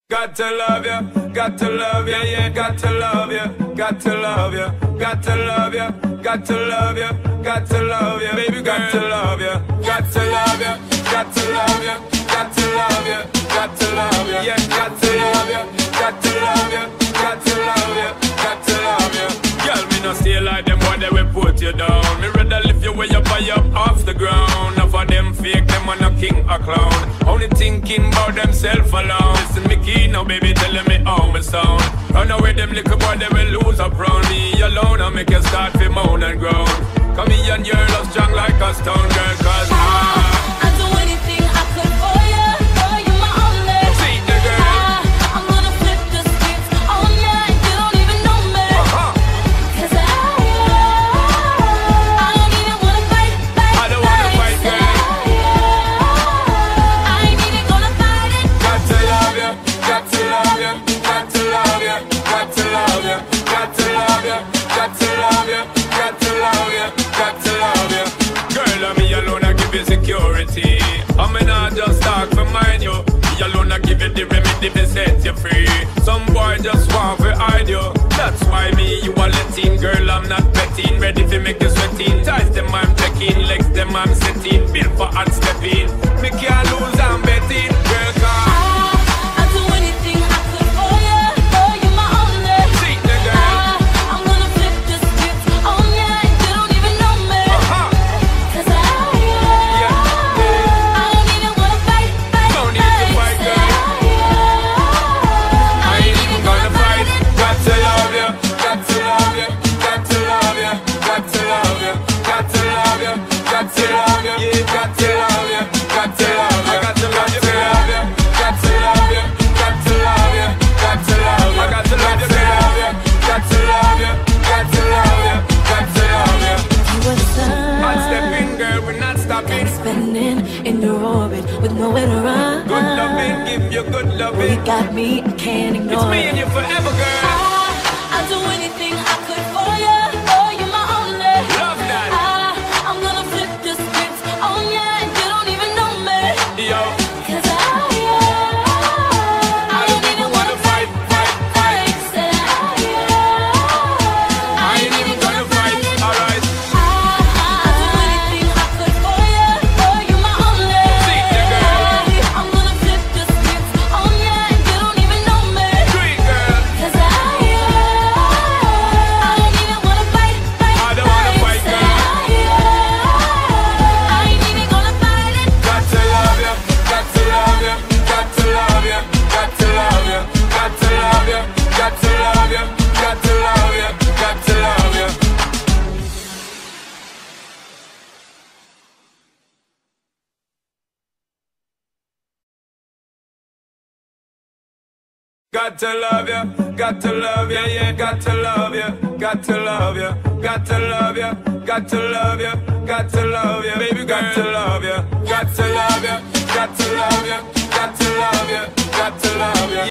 Got to love you, got to love you, yeah, got to love you, got to love you, got to love you, got to love you, got to love you, baby, got to love you, got to love you, got to love you, got to love you, got to love you, yeah, got to love you, got to love you, got to love you, got to love you. Girl, me no stay like them when they will put you down. Me rather lift you way up high up off the ground. Enough of them fake, them a no king or clown. Only thinking about themself alone. Listen me key now, baby, telling me how me sound. Run away them little boy, they will lose up round me alone. I make you start to moan and groan. Come here and you're love strong like a stone girl, cause I'd do anything I could for you. Girl, you my only. See the girl. I'm gonna flip the script on ya and you don't even know me. Cause I don't even wanna fight. I don't wanna fight, girl. I ain't even gonna fight it. Got to love you, got to love you, got to love you, got to love you, got to love you, got to love you, got to love you, got to love you. Girl, I'm me alone, I give you security. I mean, I just talk for mind you. Me alone, I give you the remedy to set you free. Some boy just want to hide you. That's why me, you are letting. Girl, I'm not betting. Ready to make you sweating. Ties them, I'm checking. Legs them, I'm setting. Built for hard stepping. Me can't lose, I'm betting. Girl, come. I'd do anything I could for you. Girl, you my only. See the girl. I'm gonna flip the script on ya and you don't even know me. Cause I don't even wanna fight. No need to fight, girl. I ain't even gonna fight. Got to love you, got to love you, got to love you, got to love you, got to love you, got to love you, yeah, got to love you, got to love you, got to love you, got to love you, got to love you, got to love you, got to love you, got to love you, got to love you, got to love you. You were the sun. Hot stepping, girl, we're not stopping. Spinning in your orbit with nowhere to run. Good loving, give you good You loving. got me, I can't ignore It's me it. and you forever, girl. I'd do anything I could for you. Oh, you're my only. Love that. I'm gonna flip the script on ya and you don't even know me. Yo. Cause I don't even wanna fight. Said I ain't even gonna fight, alright. I'd do anything I could for you. Oh, you're my only. See the girl. I'm gonna flip the script on ya and you don't even know me. Sweet girl. Cause I don't even wanna fight. I don't wanna fight, girl. I ain't even gonna fight it. Got to love you, got to love you, got to love you, got to love you, got to love you, got to love you, got to love you, got to love you. Got to love you, got to love you, yeah, got to love you, got to love you, got to love you, got to love you, got to love you, baby, got to love you, got to love you, got to love you, got to love you, got to love you.